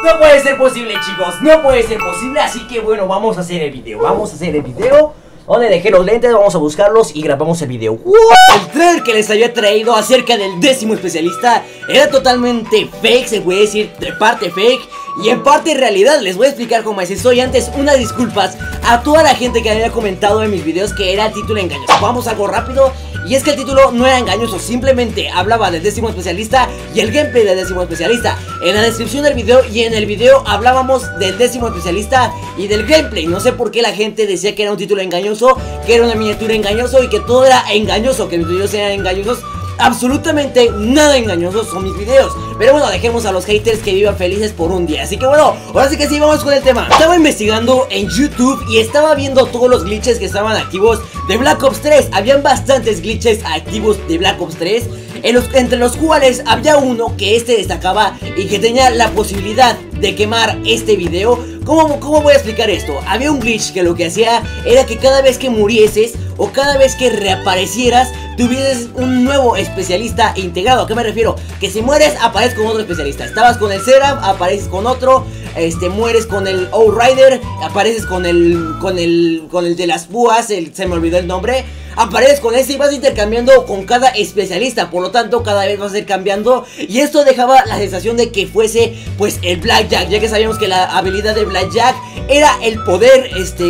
No puede ser posible, chicos, no puede ser posible. Así que bueno, vamos a hacer el video. Donde dejé los lentes, vamos a buscarlos y grabamos el video. El trailer que les había traído acerca del 10º especialista era totalmente fake, se puede decir, de parte fake y en parte realidad. Les voy a explicar cómo es eso. Y antes, unas disculpas a toda la gente que había comentado en mis videos que era el título engañoso. Vamos algo rápido. Y es que el título no era engañoso, simplemente hablaba del 10º especialista y el gameplay del 10º especialista. En la descripción del video y en el video hablábamos del 10º especialista y del gameplay. No sé por qué la gente decía que era un título engañoso, que era una miniatura engañoso y que todo era engañoso, que mis videos eran engañosos. Absolutamente nada engañosos son mis videos. Pero bueno, dejemos a los haters que vivan felices por un día. Así que bueno, ahora sí que sí, vamos con el tema. Estaba investigando en YouTube y estaba viendo todos los glitches que estaban activos de Black Ops 3. Habían bastantes glitches activos de Black Ops 3, entre los cuales había uno que destacaba y que tenía la posibilidad de quemar este video. ¿Cómo voy a explicar esto? Había un glitch que lo que hacía era que cada vez que murieses o cada vez que reaparecieras tuvieses un nuevo especialista integrado. ¿A qué me refiero? Que si mueres apareces con otro especialista. Estabas con el Seraph, apareces con otro. Mueres con el Outrider, apareces con el de las púas, se me olvidó el nombre. Apareces con ese y vas intercambiando con cada especialista. Por lo tanto, cada vez vas a ir cambiando. Y esto dejaba la sensación de que fuese pues el Blackjack, ya que sabíamos que la habilidad de Blackjack era el poder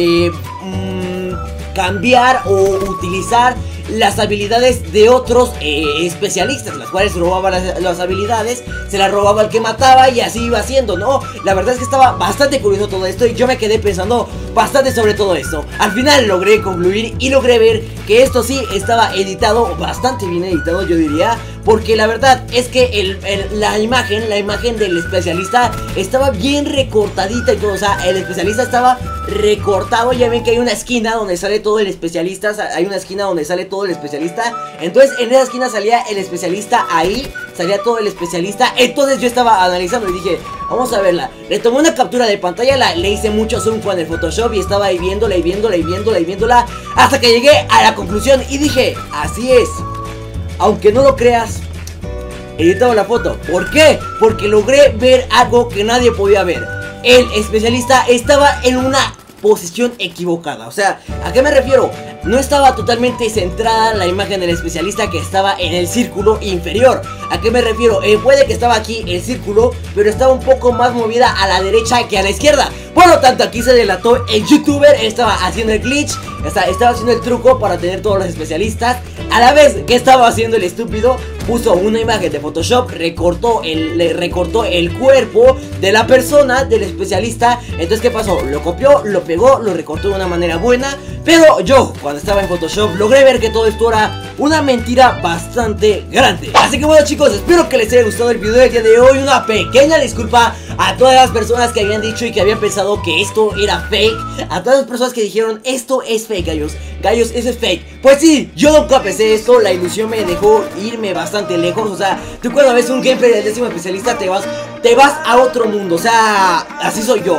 cambiar o utilizar las habilidades de otros especialistas, las cuales robaban las habilidades, se las robaba el que mataba y así iba haciendo, ¿no? La verdad es que estaba bastante curioso todo esto y yo me quedé pensando bastante sobre todo esto. Al final logré concluir y logré ver que esto sí estaba editado, bastante bien editado yo diría, porque la verdad es que la imagen del especialista estaba bien recortadita y todo, o sea, el especialista estaba recortado. Ya ven que hay una esquina donde sale todo el especialista, entonces en esa esquina salía el especialista, ahí salía todo el especialista. Entonces yo estaba analizando y dije, vamos a verla. Le tomé una captura de pantalla, le hice mucho zoom con el Photoshop y estaba ahí viéndola hasta que llegué a la conclusión y dije, así es. Aunque no lo creas, he editado la foto. ¿Por qué? Porque logré ver algo que nadie podía ver. El especialista estaba en una posición equivocada. O sea, ¿a qué me refiero? No estaba totalmente centrada la imagen del especialista, que estaba en el círculo inferior. ¿A qué me refiero? Puede que estaba aquí el círculo, pero estaba un poco más movida a la derecha que a la izquierda. Por lo tanto, aquí se delató el youtuber. Estaba haciendo el glitch, estaba haciendo el truco para tener todos los especialistas. A la vez que estaba haciendo el estúpido, puso una imagen de Photoshop, le recortó el cuerpo de la persona, del especialista. Entonces, ¿qué pasó? Lo copió, lo pegó, lo recortó de una manera buena. Pero yo, cuando estaba en Photoshop, logré ver que todo esto era una mentira bastante grande. Así que bueno, chicos, espero que les haya gustado el video del día de hoy. Una pequeña disculpa a todas las personas que habían dicho y que habían pensado que esto era fake. A todas las personas que dijeron, esto es fake, gallos, eso es fake. Pues sí, yo nunca pensé esto. La ilusión me dejó irme bastante lejos. O sea, tú cuando ves un gameplay del 10º especialista te vas a otro mundo. O sea, así soy yo.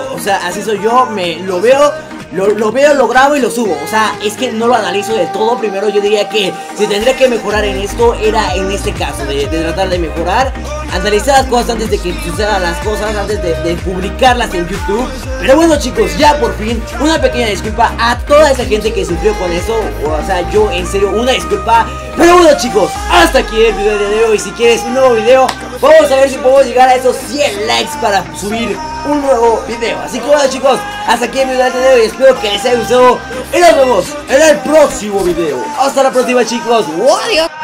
Lo veo, lo grabo y lo subo. O sea, es que no lo analizo de todo. Primero yo diría que si tendría que mejorar en esto, era en este caso de tratar de mejorar, analizar las cosas antes de que sucedan las cosas, antes de publicarlas en YouTube. Pero bueno, chicos, ya por fin, una pequeña disculpa a toda esa gente que sufrió con eso. O sea, yo en serio, una disculpa. Pero bueno, chicos, hasta aquí el video de hoy. Si quieres un nuevo video, vamos a ver si podemos llegar a esos 100 likes para subir un nuevo video. Así que bueno, chicos, hasta aquí el video de hoy. Espero que les haya gustado y nos vemos en el próximo video. Hasta la próxima, chicos. Adiós.